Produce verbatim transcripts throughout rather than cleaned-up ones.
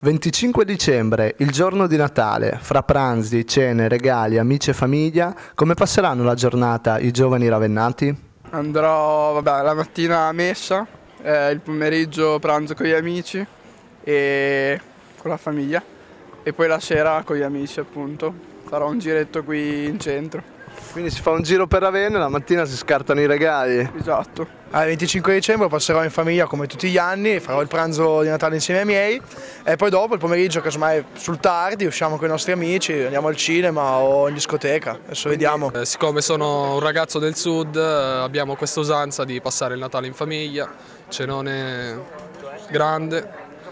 venticinque dicembre, il giorno di Natale, fra pranzi, cene, regali, amici e famiglia, come passeranno la giornata i giovani ravennati? Andrò, vabbè, la mattina a messa, eh, il pomeriggio pranzo con gli amici e con la famiglia e poi la sera con gli amici, appunto. Farò un giretto qui in centro. Quindi si fa un giro per Ravenna e la mattina si scartano i regali. Esatto. Il venticinque dicembre passerò in famiglia come tutti gli anni, farò il pranzo di Natale insieme ai miei e poi dopo il pomeriggio, casomai sul tardi, usciamo con i nostri amici, andiamo al cinema o in discoteca, adesso vediamo. Eh, siccome sono un ragazzo del sud, eh, abbiamo questa usanza di passare il Natale in famiglia, cenone grande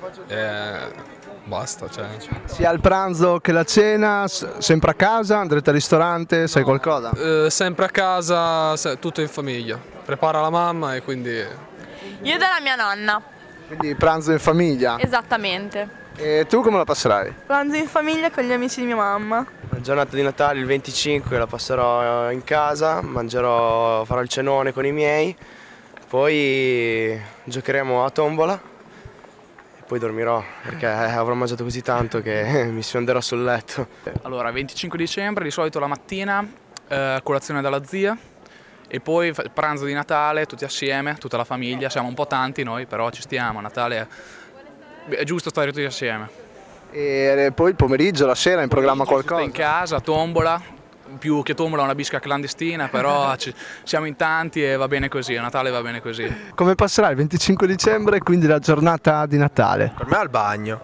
e basta. Cioè. Sia il pranzo che la cena, sempre a casa, andrete al ristorante, sai qualcosa? Eh, sempre a casa, se- tutto in famiglia. Prepara la mamma e quindi... Io dalla mia nonna. Quindi pranzo in famiglia. Esattamente. E tu come la passerai? Pranzo in famiglia con gli amici di mia mamma. La giornata di Natale, il venticinque, la passerò in casa, mangerò, farò il cenone con i miei, poi giocheremo a tombola e poi dormirò perché avrò mangiato così tanto che mi sfonderò sul letto. Allora, venticinque dicembre, di solito la mattina, eh, colazione dalla zia e poi pranzo di Natale tutti assieme, tutta la famiglia, siamo un po' tanti noi, però ci stiamo, a Natale è giusto stare tutti assieme. E poi il pomeriggio, la sera, in programma qualcosa? In casa, tombola, più che tombola una bisca clandestina, però ci, siamo in tanti e va bene così, a Natale va bene così. Come passerà il venticinque dicembre, quindi la giornata di Natale? Per me al bagno.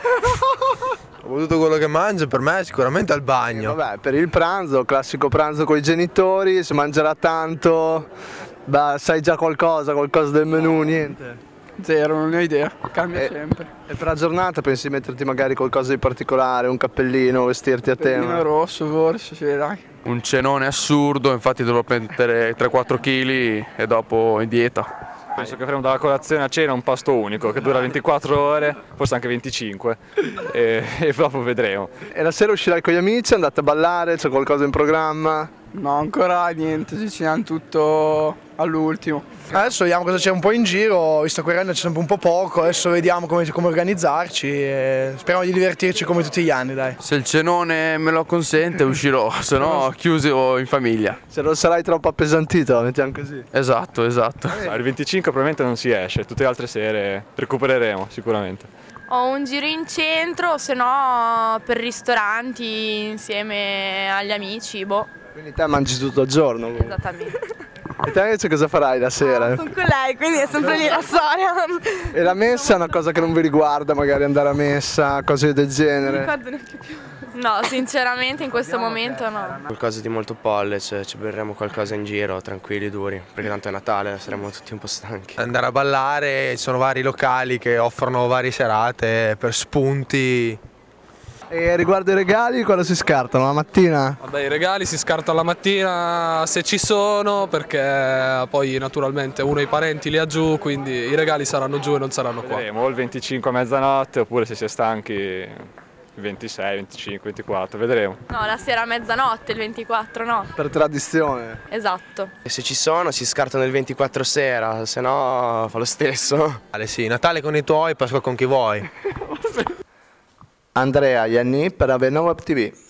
Ho tutto quello che mangio, per me sicuramente al bagno. Eh, vabbè, per il pranzo, classico pranzo con i genitori, si mangerà tanto, beh, sai già qualcosa, qualcosa del menù, niente? Zero, non ne ho idea, cambia E, sempre. e per la giornata pensi di metterti magari qualcosa di particolare, un cappellino, vestirti a tema? Cappellino rosso forse, sì, dai. Un cenone assurdo, infatti dovrò prendere tre quattro chili e dopo in dieta. Penso che faremo dalla colazione a cena un pasto unico che dura ventiquattro ore, forse anche venticinque, e, e dopo vedremo. E la sera uscirai con gli amici, andate a ballare, c'è qualcosa in programma? No, ancora niente, ci siamo tutto all'ultimo. Adesso vediamo cosa c'è un po' in giro, visto che c'è sempre un po' poco, adesso vediamo come, come organizzarci e speriamo di divertirci come tutti gli anni, dai. Se il cenone me lo consente uscirò, se no chiuso in famiglia. Se non sarai troppo appesantito, mettiamo così. Esatto, esatto. Il venticinque probabilmente non si esce, tutte le altre sere recupereremo sicuramente. Ho un giro in centro, se no per ristoranti insieme agli amici, boh. Quindi te mangi tutto il giorno? Comunque. Esattamente. E te invece cosa farai la sera? Sono con lei, quindi è sempre lì la storia. E la messa è una cosa che non vi riguarda, magari andare a messa, cose del genere? Non ricordo neanche più. No, sinceramente in questo momento no. Qualcosa di molto polle, cioè, ci berremo qualcosa in giro, tranquilli, duri, perché tanto è Natale, saremo tutti un po' stanchi. Andare a ballare, ci sono vari locali che offrono varie serate per spunti. E riguardo i regali, quando si scartano? La mattina? Vabbè, i regali si scartano la mattina se ci sono, perché poi naturalmente uno i parenti li ha giù, quindi i regali saranno giù e non saranno qua. Vedremo o il venticinque a mezzanotte oppure se si è stanchi il ventisei, venticinque, ventiquattro, vedremo. No, la sera a mezzanotte, il ventiquattro no. Per tradizione. Esatto. E se ci sono si scartano il ventiquattro sera, se no fa lo stesso. Sì, Natale con i tuoi, Pasqua con chi vuoi. Andrea Ianni per Ravenna Web T V.